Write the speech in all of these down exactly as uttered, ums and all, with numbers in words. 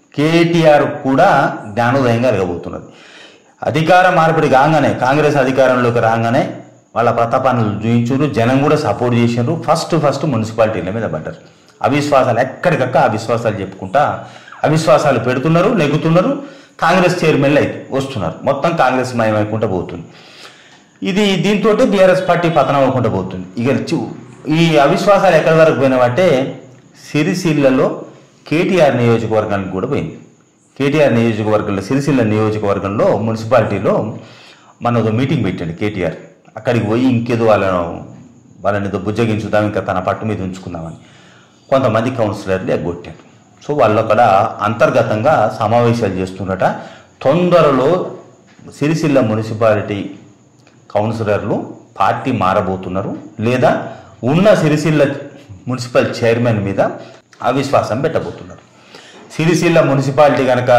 కేటీఆర్ కూడా జ్ఞానోదయం కలగబోతున్నది. అధికార మార్పిడి కాగానే, కాంగ్రెస్ అధికారంలోకి రాగానే వాళ్ళ ప్రతాపాన్ని చూయించారు, జనం కూడా సపోర్ట్ చేసినారు. ఫస్ట్ ఫస్ట్ మున్సిపాలిటీల మీద పడ్డారు. అవిశ్వాసాలు ఎక్కడికక్కడ అవిశ్వాసాలు చెప్పుకుంటా అవిశ్వాసాలు పెడుతున్నారు, నెగ్గుతున్నారు. కాంగ్రెస్ చైర్మన్లు అయితే వస్తున్నారు, మొత్తం కాంగ్రెస్ మయమైకుండా పోతుంది. ఇది దీంతో బీఆర్ఎస్ పార్టీ పతనం అవ్వకుండా పోతుంది. ఇక ఈ అవిశ్వాసాలు ఎక్కడి వరకు పోయినావంటే సిరిసిల్లలో కేటీఆర్ నియోజకవర్గానికి కూడా పోయింది. కేటీఆర్ నియోజకవర్గంలో, సిరిసిల్ల నియోజకవర్గంలో మున్సిపాలిటీలో మన ఒక మీటింగ్ పెట్టండి కేటీఆర్. అక్కడికి పోయి ఇంకేదో వాళ్ళను వాళ్ళని ఏదో బుజ్జగించుదాం, ఇంకా తన పట్టు మీద ఉంచుకుందామని కొంతమంది కౌన్సిలర్లు ఎగ్గొట్టారు. సో వాళ్ళు అక్కడ అంతర్గతంగా సమావేశాలు చేస్తున్నట. తొందరలో సిరిసిల్ల మున్సిపాలిటీ కౌన్సిలర్లు పార్టీ మారబోతున్నారు, లేదా ఉన్న సిరిసిల్ల మున్సిపల్ చైర్మన్ మీద అవిశ్వాసం పెట్టబోతున్నారు. సిరిసిల్ల మున్సిపాలిటీ కనుక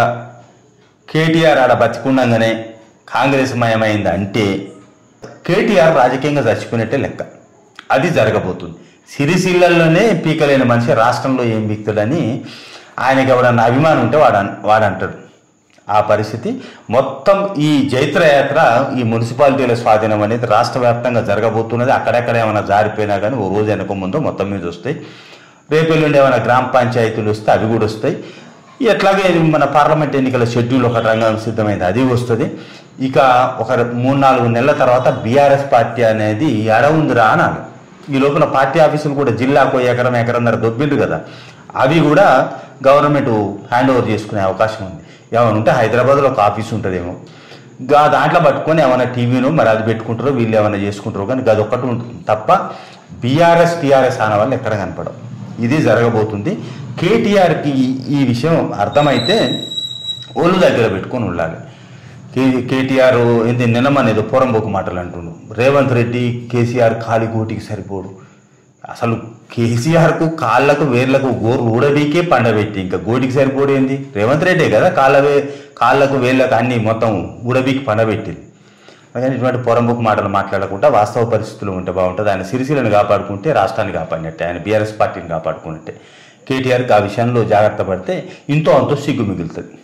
కేటీఆర్ ఆడ బతికుండగానే కాంగ్రెస్ మయమైంది అంటే కేటీఆర్ రాజకీయంగా చచ్చిపోయినట్టే లెక్క. అది జరగబోతుంది. సిరిసిల్లలోనే పీకలేని మనిషి రాష్ట్రంలో ఏం పీకుతాడని ఆయనకి ఎవడన్నా అభిమానం ఉంటే వాడు వాడంటాడు. ఆ పరిస్థితి మొత్తం ఈ జైత్రయాత్ర, ఈ మున్సిపాలిటీల స్వాధీనం అనేది రాష్ట్ర వ్యాప్తంగా జరగబోతున్నది. అక్కడెక్కడ ఏమైనా జారిపోయినా కానీ ఓ రోజు వెనక ముందు మొత్తం మీద వస్తాయి. రేపెల్లుండి ఏమైనా గ్రామ పంచాయతీలు వస్తే అవి కూడా వస్తాయి. ఎట్లాగే మన పార్లమెంట్ ఎన్నికల షెడ్యూల్ ఒక రంగం సిద్ధమైంది, అది వస్తుంది. ఇక ఒక మూడు నాలుగు నెలల తర్వాత బీఆర్ఎస్ పార్టీ అనేది ఎడవుందిరా అనాలి. ఈ లోపల పార్టీ ఆఫీసులు కూడా జిల్లాకు ఎకరం ఎకరంన్నర దొబ్బిండ్రు కదా, అవి కూడా గవర్నమెంట్ హ్యాండ్ ఓవర్ చేసుకునే అవకాశం ఉంది. ఏమైనా ఉంటే హైదరాబాద్లో ఒక ఆఫీస్ ఉంటుందేమో, గా దాంట్లో పట్టుకొని ఏమైనా టీవీను మరి అది పెట్టుకుంటారో, వీళ్ళు ఏమైనా చేసుకుంటారో, కానీ అది ఒక్కటి ఉంటుంది తప్ప బీఆర్ఎస్ టీఆర్ఎస్ అనే వాళ్ళు ఎక్కడ కనపడవు. ఇది జరగబోతుంది. కేటీఆర్కి ఈ విషయం అర్థమైతే ఒళ్ళు దగ్గర పెట్టుకొని ఉండాలి. కే కేటీఆర్ ఏంటి నిన్నమనేది పోరంబోకు మాటలు అంటుండు. రేవంత్ రెడ్డి కేసీఆర్ కాలి గోటికి సరిపోడు. అసలు కేసీఆర్కు కాళ్ళకు వేర్లకు గోరు ఊడబీకే పండబెట్టి ఇంకా గోటికి సరిపోడు ఏంది? రేవంత్ రెడ్డే కదా కాళ్ళ వే కాళ్ళకు వేళ్ళకు అన్ని మొత్తం ఊడబీకి పండబెట్టింది. కానీ ఇటువంటి పొరంబుకు మాటలు మాట్లాడకుండా వాస్తవ పరిస్థితులు ఉంటే బాగుంటుంది. ఆయన సిరిసిల్లను కాపాడుకుంటే రాష్ట్రాన్ని కాపాడినట్టే, ఆయన బీఆర్ఎస్ పార్టీని కాపాడుకున్నట్టే. కేటీఆర్కి ఆ విషయంలో జాగ్రత్త పడితే ఇంతో అంతో సిగ్గు మిగులుతుంది.